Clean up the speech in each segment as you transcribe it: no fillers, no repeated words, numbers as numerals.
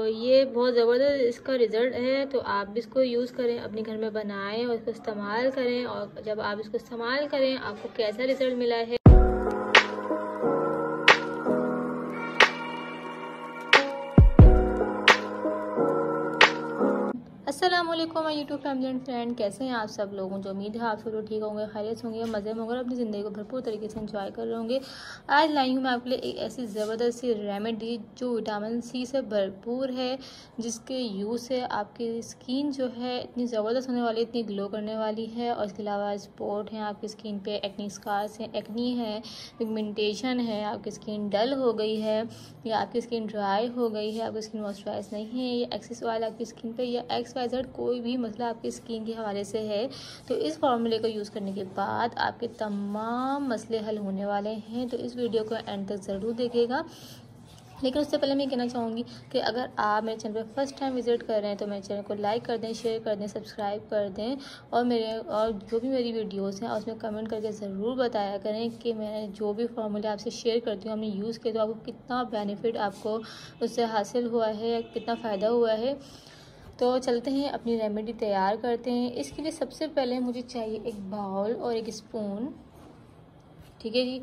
तो ये बहुत ज़बरदस्त इसका रिज़ल्ट है। तो आप भी इसको यूज़ करें, अपने घर में बनाएं और इसको इस्तेमाल करें, और जब आप इसको इस्तेमाल करें आपको कैसा रिज़ल्ट मिला है। अस्सलाम वालेकुम my YouTube family and friend, कैसे हैं आप सब लोग। मुझे उम्मीद है आप सब लोग ठीक होंगे, खैरियत होंगे, मज़े में होंगे, अपनी ज़िंदगी को भरपूर तरीके से एंजॉय कर रहे होंगे। आज लाई हूँ मैं आपके लिए एक ऐसी ज़बरदस्त सी रेमेडी जो विटामिन सी से भरपूर है, जिसके यूज़ से आपकी स्किन जो है इतनी ज़बरदस्त होने वाली है, इतनी ग्लो करने वाली है। और इसके अलावा स्पॉट हैं आपकी स्किन पे, एक्नी स्कार्स हैं, एक्नी है, पिगमेंटेशन है, आपकी स्किन डल हो गई है या आपकी स्किन ड्राई हो गई है, आपकी स्किन मॉइस्चराइज नहीं है, या एक्सेस ऑयल आपकी स्किन पे, या XYZ कोई भी मसला आपकी स्किन के हवाले से है, तो इस फॉर्मूले को यूज़ करने के बाद आपके तमाम मसले हल होने वाले हैं। तो इस वीडियो को एंड तक ज़रूर देखिएगा। लेकिन उससे पहले मैं कहना चाहूँगी कि अगर आप मेरे चैनल पर फर्स्ट टाइम विज़िट कर रहे हैं तो मेरे चैनल को लाइक कर दें, शेयर कर दें, सब्सक्राइब कर दें, और जो भी मेरी वीडियोस हैं उसमें कमेंट करके ज़रूर बताया करें कि मैं जो भी फार्मूले आपसे शेयर करती हूँ, हमने यूज़ किया तो आपको कितना बेनिफिट आपको उससे हासिल हुआ है, कितना फ़ायदा हुआ है। तो चलते हैं अपनी रेमेडी तैयार करते हैं। इसके लिए सबसे पहले मुझे चाहिए एक बाउल और एक स्पून, ठीक है जी।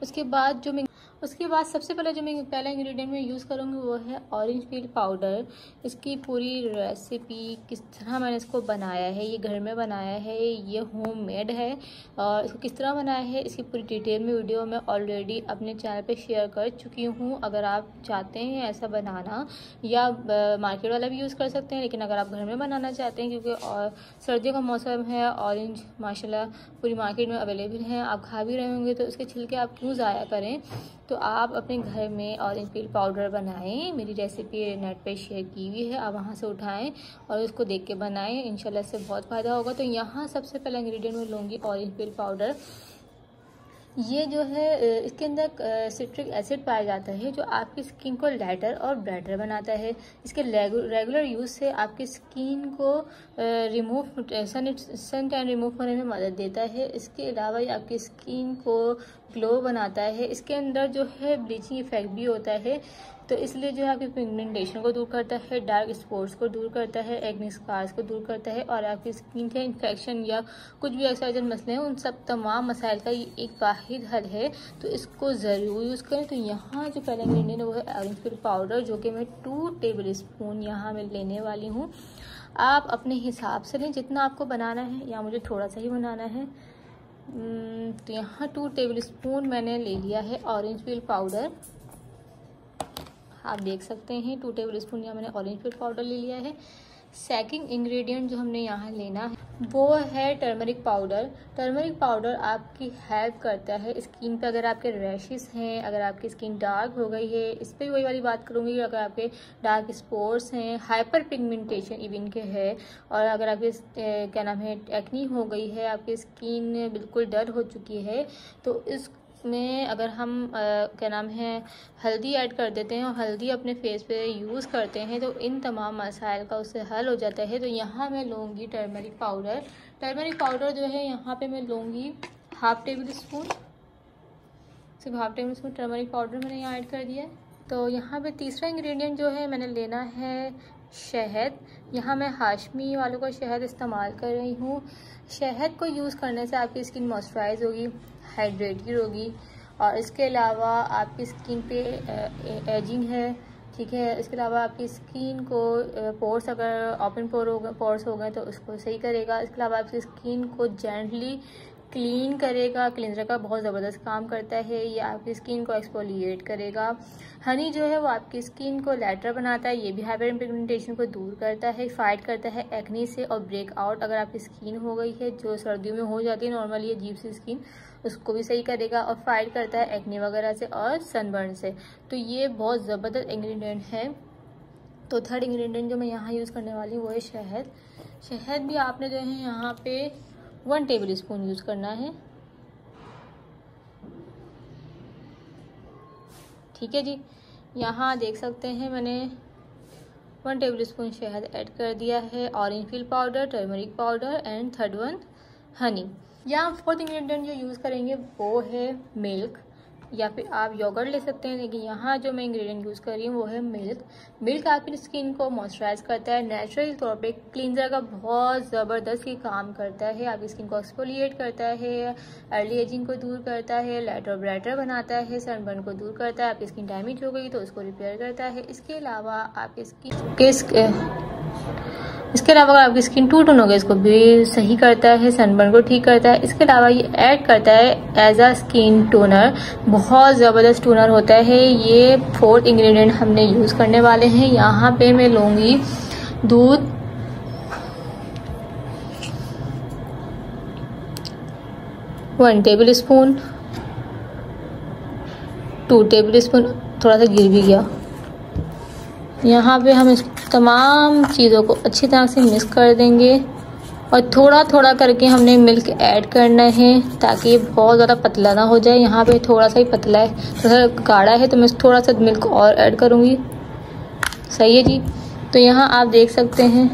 उसके बाद सबसे पहले जो मैं पहला इंग्रेडिएंट में यूज़ करूँगी वो है ऑरेंज पील पाउडर। इसकी पूरी रेसिपी किस तरह मैंने इसको बनाया है, ये घर में बनाया है, ये होममेड है, और इसको किस तरह बनाया है इसकी पूरी डिटेल में वीडियो मैं ऑलरेडी अपने चैनल पे शेयर कर चुकी हूँ। अगर आप चाहते हैं ऐसा बनाना, या मार्केट वाला भी यूज़ कर सकते हैं, लेकिन अगर आप घर में बनाना चाहते हैं, क्योंकि सर्दियों का मौसम है, ऑरेंज माशाल्लाह पूरी मार्केट में अवेलेबल हैं, आप खा भी रहे होंगे, तो उसके छिलके आप क्यों ज़ाया करें। तो आप अपने घर में ऑरेंज पील पाउडर बनाएं। मेरी रेसिपी नेट पे शेयर की हुई है, आप वहाँ से उठाएं और उसको देख के बनाएं, इंशाल्लाह इससे बहुत फ़ायदा होगा। तो यहाँ सबसे पहला इंग्रेडिएंट मैं लूँगी ऑरेंज पील पाउडर। ये जो है इसके अंदर सिट्रिक एसिड पाया जाता है, जो आपकी स्किन को लाइटर और ब्राइटर बनाता है। इसके रेगुलर यूज़ से आपकी स्किन को सन टैन रिमूव होने में मदद देता है। इसके अलावा ये आपकी स्किन को ग्लो बनाता है। इसके अंदर जो है ब्लीचिंग इफेक्ट भी होता है, तो इसलिए जो है आपकी पिगमेंटेशन को दूर करता है, डार्क स्पॉट्स को दूर करता है, एक्ने स्कार्स को दूर करता है, और आपकी स्किन के इन्फेक्शन या कुछ भी एक्सरसाइज मसले हैं उन सब तमाम मसाइल का ये एक वाहिद हल है। तो इसको ज़रूर यूज़ करें। तो यहाँ जो पहला इंग्रेडिएंट है वो है ऑरेंज पील पाउडर, जो कि मैं 2 टेबल स्पून यहाँ मैं लेने वाली हूँ। आप अपने हिसाब से लें जितना आपको बनाना है, या मुझे थोड़ा सा ही बनाना है। तो यहाँ 2 टेबल स्पून मैंने ले लिया है ऑरेंज पील पाउडर। आप देख सकते हैं 2 टेबल स्पून यहाँ मैंने ऑरेंज पील पाउडर ले लिया है। सेकंड इंग्रेडिएंट जो हमने यहाँ लेना है वो है टर्मरिक पाउडर। टर्मरिक पाउडर आपकी हेल्प करता है स्किन पे, अगर आपके रैशेस हैं, अगर आपकी स्किन डार्क हो गई है, इस पर वही वाली बात करूँगी, अगर आपके डार्क स्पॉट्स हैं, हाइपर पिगमेंटेशन इवन के है, और अगर आपके क्या नाम है एक्नी हो गई है, आपकी स्किन बिल्कुल डल हो चुकी है, तो इस में अगर हम क्या नाम है हल्दी ऐड कर देते हैं और हल्दी अपने फेस पे यूज़ करते हैं, तो इन तमाम मसाइल का उससे हल हो जाता है। तो यहाँ मैं लूँगी टर्मरिक पाउडर। टर्मरिक पाउडर जो है यहाँ पे मैं लूँगी हाफ टेबल स्पून, सिर्फ half tablespoon turmeric powder मैंने यहाँ ऐड कर दिया है। तो यहाँ पे तीसरा इंग्रेडिएंट जो है मैंने लेना है शहद। यहाँ मैं हाशमी वालों का शहद इस्तेमाल कर रही हूँ। शहद को यूज़ करने से आपकी स्किन मॉइस्चराइज होगी, हाइड्रेटेड होगी, और इसके अलावा आपकी स्किन पे एजिंग है, ठीक है। इसके अलावा आपकी स्किन को पोर्स अगर ओपन पोर्स हो गए तो उसको सही करेगा। इसके अलावा आपकी स्किन को जेंटली क्लीन करेगा, क्लींजर का बहुत ज़बरदस्त काम करता है। ये आपकी स्किन को एक्सफोलिएट करेगा। हनी जो है वो आपकी स्किन को लाइटर बनाता है, ये भी हाइपर पिगमेंटेशन को दूर करता है, फाइट करता है एक्ने से, और ब्रेकआउट अगर आपकी स्किन हो गई है जो सर्दियों में हो जाती है नॉर्मली अजीब सी स्किन, उसको भी सही करेगा, और फाइट करता है एक्ने वगैरह से और सनबर्न से। तो ये बहुत ज़बरदस्त इंग्रेडिएंट है। तो थर्ड इंग्रेडिएंट जो मैं यहाँ यूज़ करने वाली हूँ वो है शहद। शहद भी आपने जो है यहाँ पे 1 टेबल स्पून यूज़ करना है, ठीक है जी। यहाँ देख सकते हैं मैंने 1 टेबल स्पून शहद ऐड कर दिया है, orange peel powder, turmeric powder, and third one honey. यहाँ फोर्थ इंग्रेडिएंट जो यूज़ करेंगे वो है मिल्क। या फिर आप योगर्ट ले सकते हैं। लेकिन यहाँ जो मैं इंग्रेडिएंट यूज़ कर रही हूँ वो है मिल्क। मिल्क आपकी स्किन को मॉइस्चराइज करता है, नेचुरल तौर पे क्लींजर का बहुत ज़बरदस्त ही काम करता है। आपकी स्किन को एक्सफोलिएट करता है, अर्ली एजिंग को दूर करता है, लाइटर और ब्राइटर बनाता है, सनबर्न को दूर करता है, आपकी स्किन डैमेज हो गई तो उसको रिपेयर करता है। इसके अलावा अगर आपकी स्किन टूटन हो गई इसको भी सही करता है, सनबर्न को ठीक करता है। इसके अलावा ये ऐड करता है एज अ स्किन टोनर, बहुत ज़बरदस्त टोनर होता है ये। 4th इंग्रेडिएंट हमने यूज़ करने वाले हैं। यहाँ पे मैं लूँगी दूध, 1 टेबल स्पून, 2 टेबल स्पून, थोड़ा सा गिर भी गया। यहाँ पे हम इस तमाम चीज़ों को अच्छी तरह से मिक्स कर देंगे और थोड़ा थोड़ा करके हमने मिल्क ऐड करना है ताकि ये बहुत ज़्यादा पतला ना हो जाए। यहाँ पे थोड़ा सा ही पतला है, थोड़ा सा गाढ़ा है, तो मैं थोड़ा सा मिल्क और ऐड करूँगी। सही है जी। तो यहाँ आप देख सकते हैं,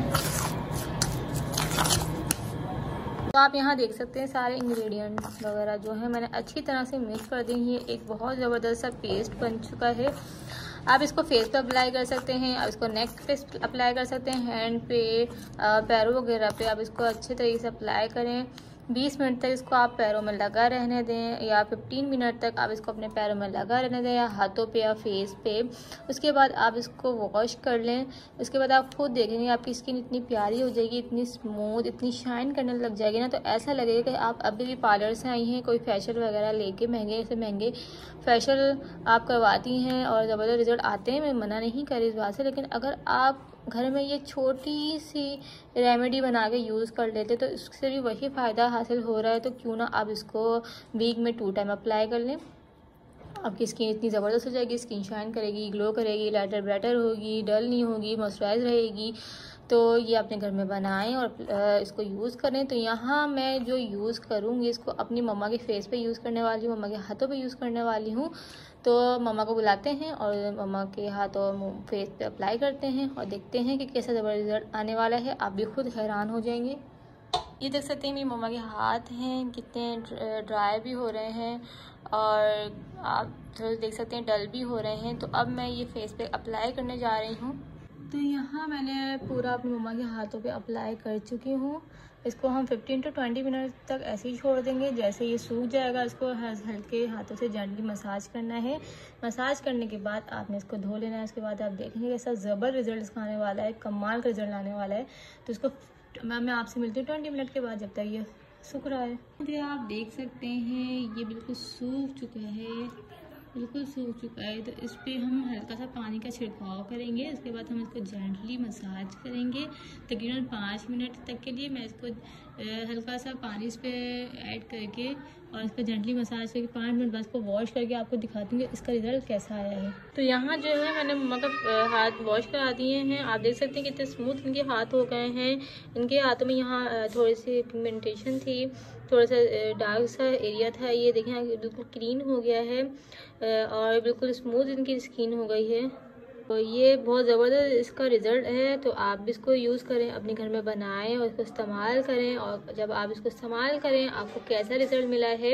तो आप यहाँ देख सकते हैं सारे इंग्रेडिएंट्स वगैरह जो है मैंने अच्छी तरह से मिक्स कर दी है। एक बहुत ज़बरदस्त सा पेस्ट बन चुका है। आप इसको फेस पे अप्लाई कर सकते हैं, आप इसको नेक पे अप्लाई कर सकते हैं, हैंड पे, पैरों वगैरह पे आप इसको अच्छे तरीके से अप्लाई करें। 20 मिनट तक इसको आप पैरों में लगा रहने दें, या 15 मिनट तक आप इसको अपने पैरों में लगा रहने दें, या हाथों पे या फेस पे। उसके बाद आप इसको वॉश कर लें। उसके बाद आप खुद देखेंगे आपकी स्किन इतनी प्यारी हो जाएगी, इतनी स्मूथ, इतनी शाइन करने लग जाएगी ना, तो ऐसा लगेगा कि आप अभी भी पार्लर से आई हैं, कोई फेशियल वगैरह लेके महंगे से महंगे फेशियल आप करवाती हैं और ज़बरदस्त रिजल्ट आते हैं। मैं मना नहीं कर रही इस बात से, लेकिन अगर आप घर में ये छोटी सी रेमेडी बना के यूज़ कर लेते तो इससे भी वही फ़ायदा हासिल हो रहा है, तो क्यों ना आप इसको वीक में 2 टाइम अप्लाई कर लें। आपकी स्किन इतनी ज़बरदस्त हो जाएगी, स्किन शाइन करेगी, ग्लो करेगी, लाइटर ब्राइटर होगी, डल नहीं होगी, मॉइस्चराइज रहेगी। तो ये अपने घर में बनाएं और इसको यूज़ करें। तो यहाँ मैं जो यूज़ करूँगी इसको अपनी मम्मा के फेस पे यूज़ करने वाली हूँ, मम्मा के हाथों पे यूज़ करने वाली हूँ। तो मम्मा को बुलाते हैं और मम्मा के हाथों फेस पे अप्लाई करते हैं और देखते हैं कि कैसा ज़बरदस्त रिजल्ट आने वाला है। आप भी खुद हैरान हो जाएंगे। ये देख सकते हैं मेरी मम्मा के हाथ हैं कितने ड्राई भी हो रहे हैं और आप देख सकते हैं डल भी हो रहे हैं। तो अब मैं ये फेस पे अप्लाई करने जा रही हूँ। तो यहाँ मैंने पूरा अपनी मम्मा के हाथों पे अप्लाई कर चुकी हूँ। इसको हम 15 to 20 मिनट तक ऐसे ही छोड़ देंगे। जैसे ये सूख जाएगा इसको हल्के हाथों से जेंटली मसाज करना है। मसाज करने के बाद आपने इसको धो लेना है। उसके बाद आप देखेंगे ऐसा ज़बर रिजल्ट इसका आने वाला है, कमाल का रिजल्ट आने वाला है। तो इसको मैं आपसे मिलती हूँ 20 मिनट के बाद, जब तक ये सूख रहा है। तो आप देख सकते हैं ये बिल्कुल सूख चुका है, बिल्कुल सूख चुका है। तो इस पर हम हल्का सा पानी का छिड़काव करेंगे। उसके बाद हम इसको जेंटली मसाज करेंगे तकरीबन 5 मिनट तक के लिए। मैं इसको हल्का सा पानी इस पर ऐड करके और इसको जेंटली मसाज करके 5 मिनट बाद इसको वॉश करके आपको दिखाती हूँ इसका रिजल्ट कैसा आया है। तो यहाँ जो है मैंने मम्मा का हाथ वॉश करा दिए हैं। आप देख सकते हैं कितने स्मूथ इनके हाथ हो गए हैं। इनके हाथों में यहाँ थोड़ी सी पिगमेंटेशन थी, थोड़ा सा डार्क सा एरिया था। ये देखें बिल्कुल क्लीन हो गया है और बिल्कुल स्मूथ इनकी स्किन हो गई है। तो ये बहुत ज़बरदस्त इसका रिज़ल्ट है। तो आप भी इसको यूज़ करें, अपने घर में बनाएं और इसको इस्तेमाल करें। और जब आप इसको इस्तेमाल करें आपको कैसा रिज़ल्ट मिला है,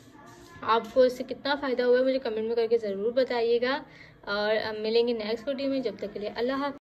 आपको इससे कितना फ़ायदा हुआ है, मुझे कमेंट में करके ज़रूर बताइएगा। और अब मिलेंगे नेक्स्ट वीडियो में। जब तक के लिए अल्लाह हाफ़िज़।